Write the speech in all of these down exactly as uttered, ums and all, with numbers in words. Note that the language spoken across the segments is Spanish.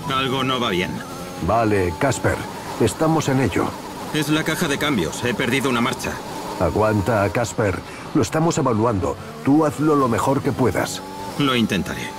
Algo no va bien. Vale, Casper. Estamos en ello. Es la caja de cambios. He perdido una marcha. Aguanta, Casper. Lo estamos evaluando. Tú hazlo lo mejor que puedas. Lo intentaré.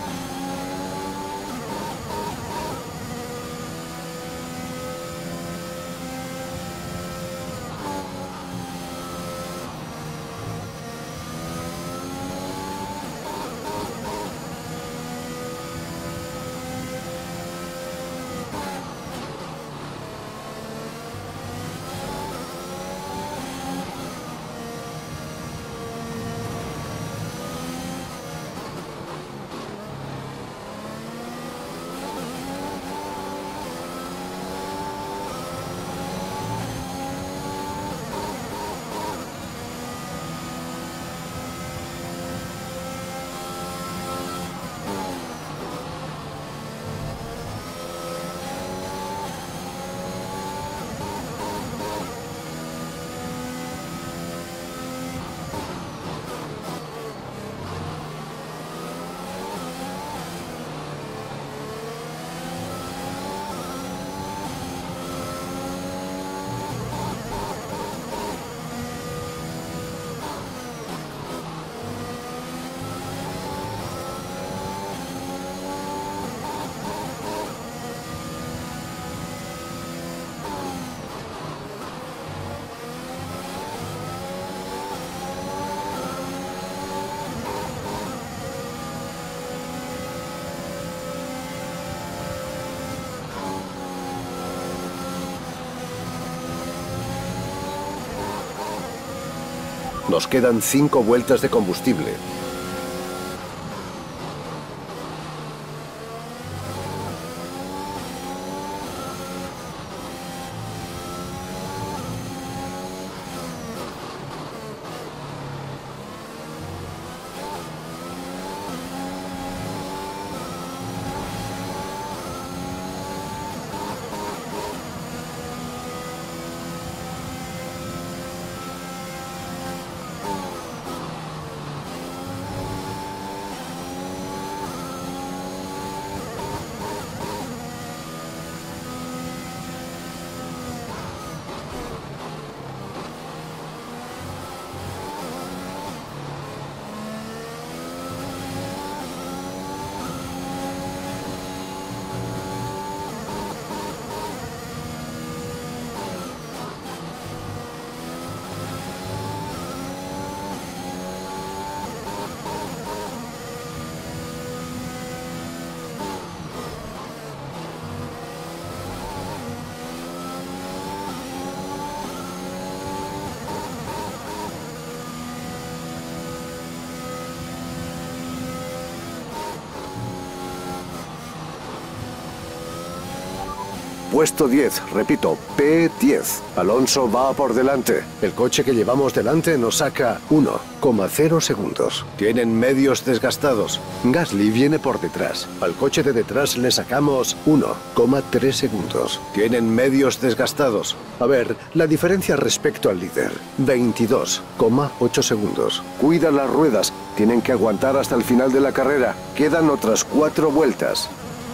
Nos quedan cinco vueltas de combustible. Puesto diez, repito, P diez. Alonso va por delante. El coche que llevamos delante nos saca uno coma cero segundos. Tienen medios desgastados. Gasly viene por detrás. Al coche de detrás le sacamos uno coma tres segundos. Tienen medios desgastados. A ver, la diferencia respecto al líder, veintidós coma ocho segundos. Cuida las ruedas. Tienen que aguantar hasta el final de la carrera. Quedan otras cuatro vueltas.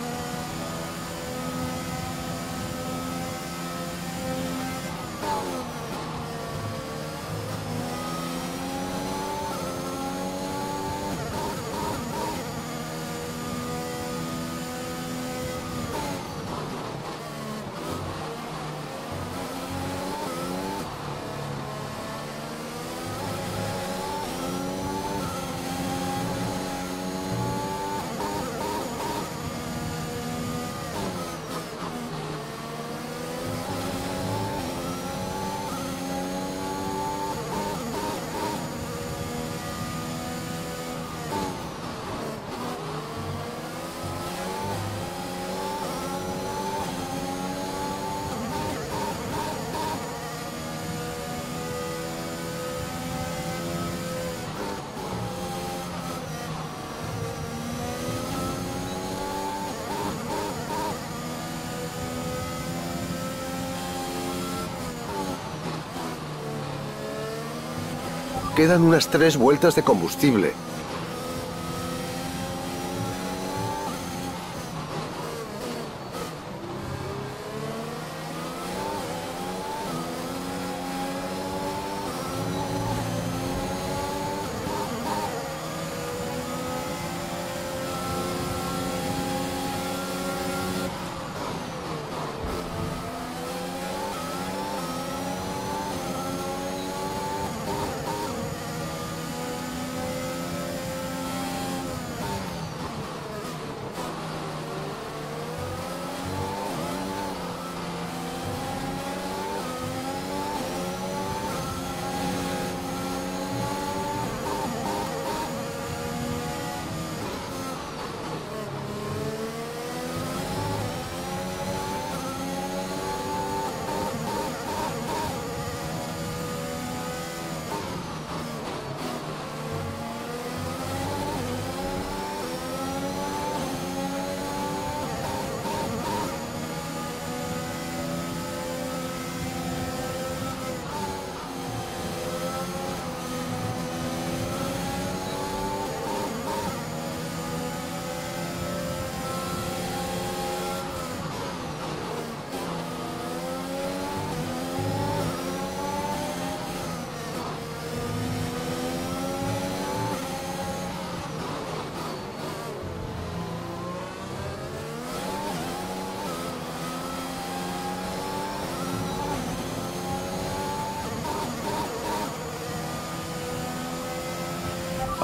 Quedan unas tres vueltas de combustible.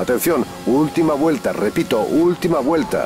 Atención, última vuelta, repito, última vuelta.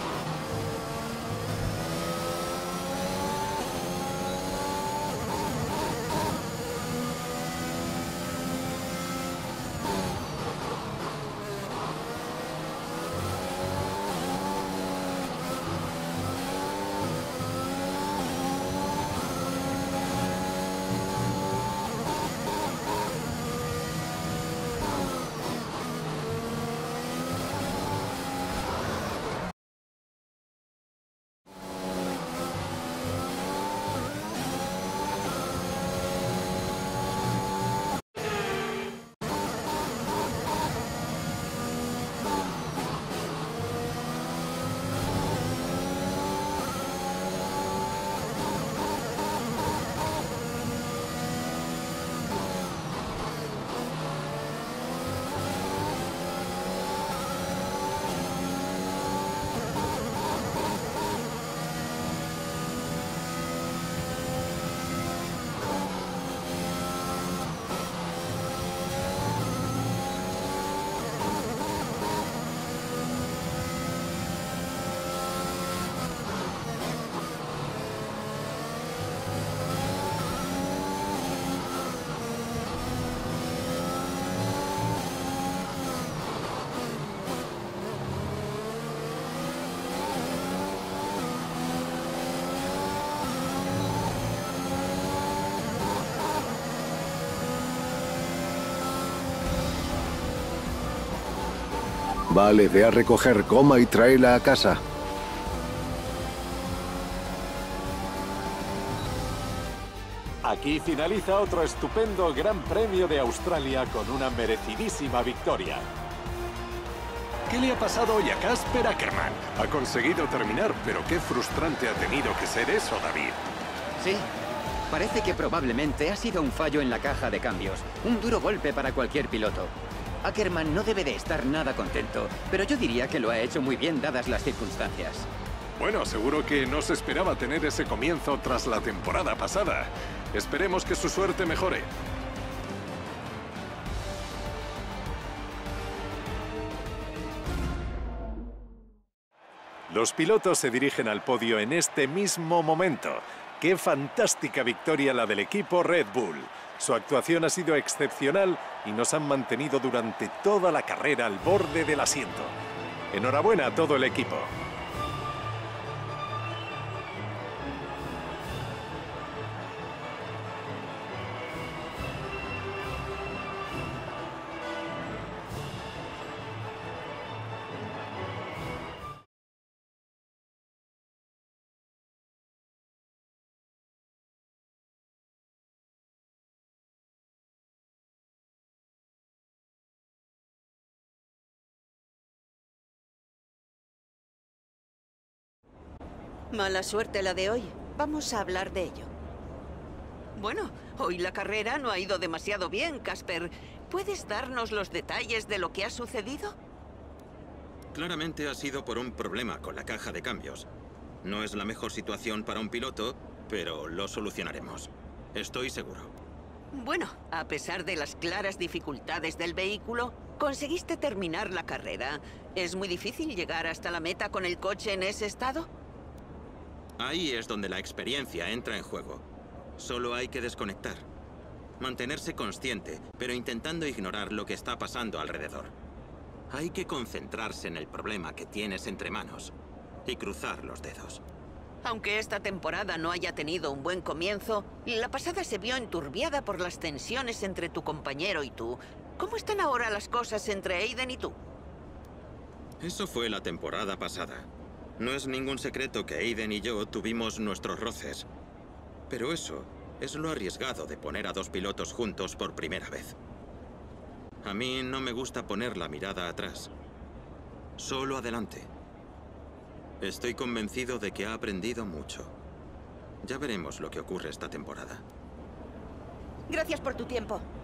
Vale, ve a recoger goma y tráela a casa. Aquí finaliza otro estupendo Gran Premio de Australia con una merecidísima victoria. ¿Qué le ha pasado hoy a Casper Ackermann? Ha conseguido terminar, pero qué frustrante ha tenido que ser eso, David. Sí, parece que probablemente ha sido un fallo en la caja de cambios. Un duro golpe para cualquier piloto. Ackermann no debe de estar nada contento, pero yo diría que lo ha hecho muy bien dadas las circunstancias. Bueno, seguro que no se esperaba tener ese comienzo tras la temporada pasada. Esperemos que su suerte mejore. Los pilotos se dirigen al podio en este mismo momento. ¡Qué fantástica victoria la del equipo Red Bull! Su actuación ha sido excepcional y nos han mantenido durante toda la carrera al borde del asiento. Enhorabuena a todo el equipo. Mala suerte la de hoy. Vamos a hablar de ello. Bueno, hoy la carrera no ha ido demasiado bien, Casper. ¿Puedes darnos los detalles de lo que ha sucedido? Claramente ha sido por un problema con la caja de cambios. No es la mejor situación para un piloto, pero lo solucionaremos. Estoy seguro. Bueno, a pesar de las claras dificultades del vehículo, conseguiste terminar la carrera. ¿Es muy difícil llegar hasta la meta con el coche en ese estado? Ahí es donde la experiencia entra en juego. Solo hay que desconectar. Mantenerse consciente, pero intentando ignorar lo que está pasando alrededor. Hay que concentrarse en el problema que tienes entre manos y cruzar los dedos. Aunque esta temporada no haya tenido un buen comienzo, la pasada se vio enturbiada por las tensiones entre tu compañero y tú. ¿Cómo están ahora las cosas entre Aiden y tú? Eso fue la temporada pasada. No es ningún secreto que Aiden y yo tuvimos nuestros roces. Pero eso es lo arriesgado de poner a dos pilotos juntos por primera vez. A mí no me gusta poner la mirada atrás. Solo adelante. Estoy convencido de que ha aprendido mucho. Ya veremos lo que ocurre esta temporada. Gracias por tu tiempo.